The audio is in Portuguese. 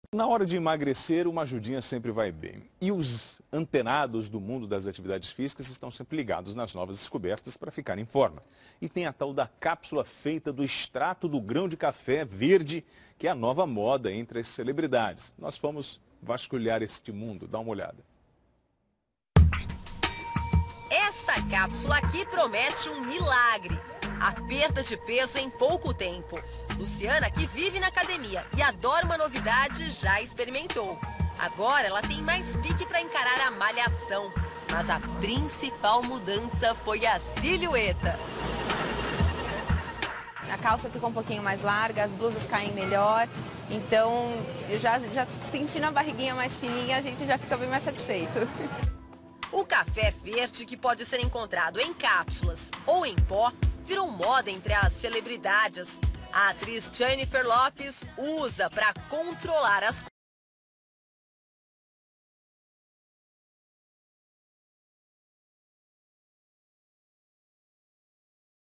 Na hora de emagrecer, uma ajudinha sempre vai bem. E os antenados do mundo das atividades físicas estão sempre ligados nas novas descobertas para ficar em forma. E tem a tal da cápsula feita do extrato do grão de café verde, que é a nova moda entre as celebridades. Nós fomos vasculhar este mundo, dá uma olhada. Esta cápsula aqui promete um milagre. A perda de peso em pouco tempo. Luciana, que vive na academia e adora uma novidade, já experimentou. Agora ela tem mais pique para encarar a malhação. Mas a principal mudança foi a silhueta. A calça ficou um pouquinho mais larga, as blusas caem melhor. Então, eu já sentindo a barriguinha mais fininha, a gente já fica bem mais satisfeito. O café verde, que pode ser encontrado em cápsulas ou em pó, virou moda entre as celebridades. A atriz Jennifer Lopez usa para controlar as